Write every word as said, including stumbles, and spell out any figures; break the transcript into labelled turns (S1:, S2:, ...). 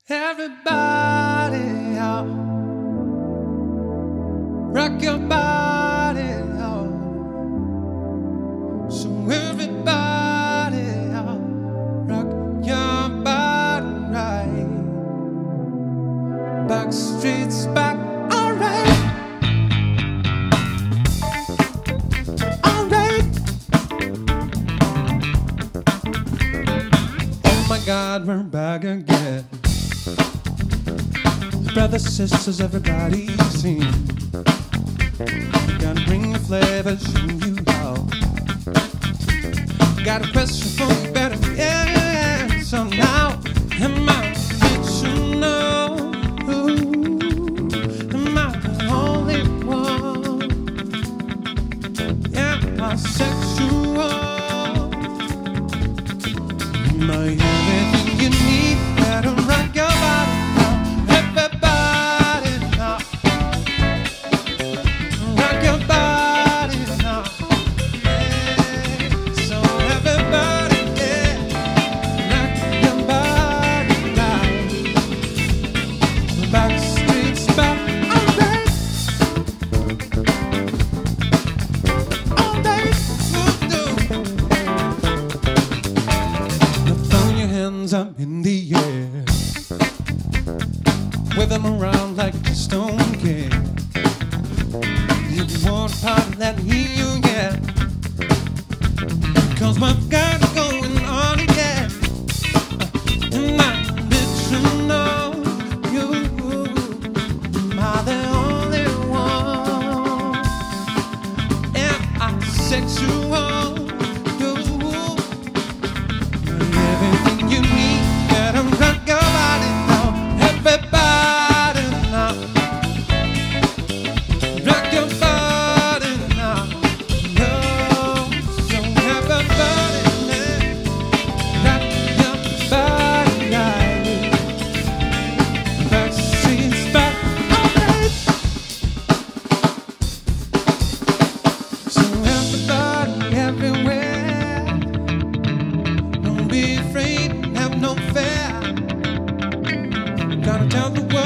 S1: Everybody out, rock your body out. So everybody out, rock your body right. Backstreet's back, alright, alright. Oh my God, we're back again. Brothers, sisters, everybody sing. Gotta bring the flavor, show you how. Got a question for you, better yeah. So now, am I fictional? Am I the only one? Yeah, am I sexual? Am I everything you need? Better rock your body. Up in the air, with them around like just don't care. If you want a party, let me hear you, yeah. Cause we've got it going on again. And I'm fictional, you are the only one. And I'm sexual. You need better rock your body now, everybody now. Rock your body now, no, so everybody now. Rock your body now. Backstreet's back, alright. So everybody everywhere, don't be afraid. No fair, gotta tell the world.